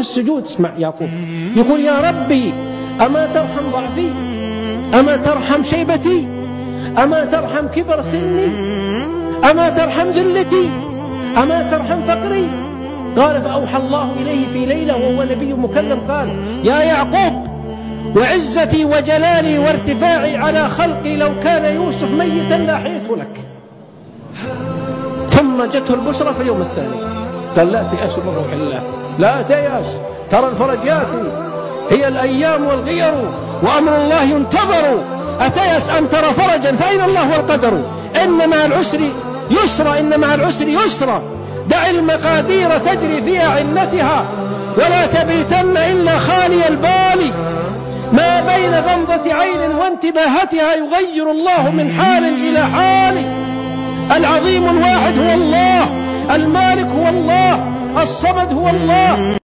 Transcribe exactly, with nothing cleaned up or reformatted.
السجود اسمع يعقوب يقول يا ربي أما ترحم ضعفي، أما ترحم شيبتي، أما ترحم كبر سني، أما ترحم ذلتي، أما ترحم فقري. قال فأوحى الله إليه في ليلة وهو نبي مكلم قال يا يعقوب وعزتي وجلالي وارتفاعي على خلقي لو كان يوسف ميتا لاحيته لك. ثم جته البشرى في اليوم الثاني قال لا تيأسوا من روح الله، لا تيأس، ترى الفرج ياتي، هي الأيام والغير وأمر الله ينتظر، أتيأس أن ترى فرجا فأين الله والقدر، إن مع العسر يسرا، إن مع العسر يسرا، دع المقادير تجري في أعنتها ولا تبيتن إلا خالي البال، ما بين غمضة عين وانتباهتها يغير الله من حال إلى حال. العظيم الواحد هو الله، المالك هو الله، الصمد هو الله.